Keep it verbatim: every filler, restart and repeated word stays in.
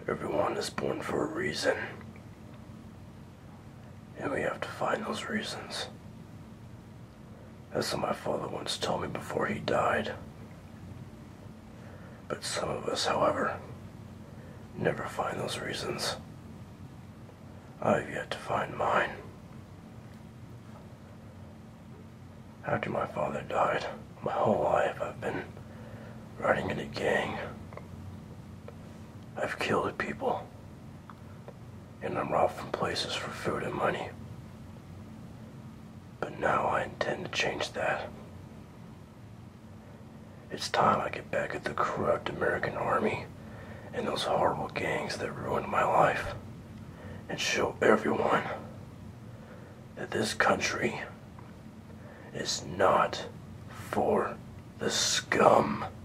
Everyone is born for a reason. And we have to find those reasons. That's what my father once told me before he died. But some of us, however, never find those reasons. I've yet to find mine. After my father died, my whole life I've been riding in a gang. I've killed people. And I'm robbed from places for food and money. But now I intend to change that. It's time I get back at the corrupt American army and those horrible gangs that ruined my life and show everyone that this country is not for the scum.